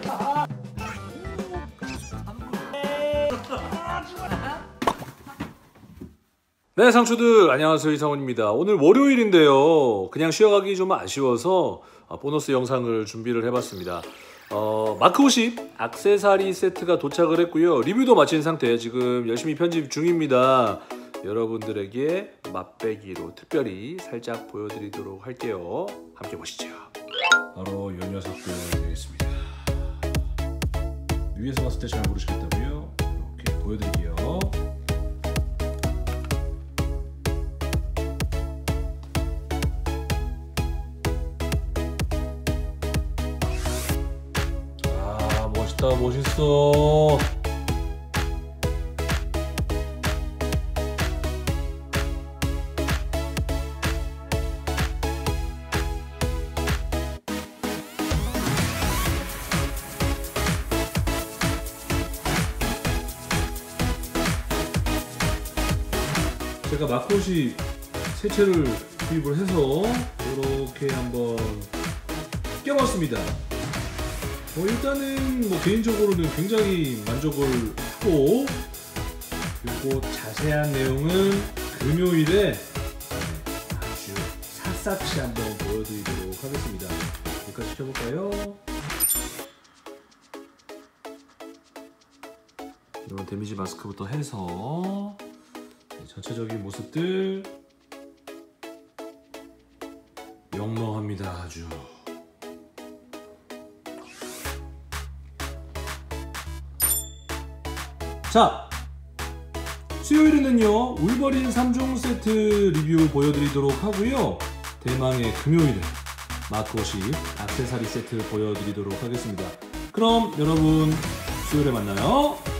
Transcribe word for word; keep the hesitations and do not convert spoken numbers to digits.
네, 상추들 안녕하세요, 이상훈입니다. 오늘 월요일인데요, 그냥 쉬어가기 좀 아쉬워서 보너스 영상을 준비를 해봤습니다. 어, 마크 오십 액세서리 세트가 도착을 했고요, 리뷰도 마친 상태 지금 열심히 편집 중입니다. 여러분들에게 맛배기로 특별히 살짝 보여드리도록 할게요. 함께 보시죠. 바로 이 녀석들 되겠습니다. 위에서 봤을 때 잘 모르시겠다고요? 이렇게 보여드릴게요. 아, 멋있다, 멋있어. 제가 마크오십 세 채를 구입을 해서 이렇게 한번 껴봤습니다. 어, 일단은 뭐 개인적으로는 굉장히 만족을 하고, 그리고 자세한 내용은 금요일에 아주 샅샅이 한번 보여드리도록 하겠습니다. 여기까지 켜볼까요? 이런 데미지 마스크부터 해서 전체적인 모습들 영롱합니다. 아주 자, 수요일에는요 울버린 삼 종 세트 리뷰 보여드리도록 하고요, 대망의 금요일에 마크 오십 액세서리 세트 보여드리도록 하겠습니다. 그럼 여러분 수요일에 만나요.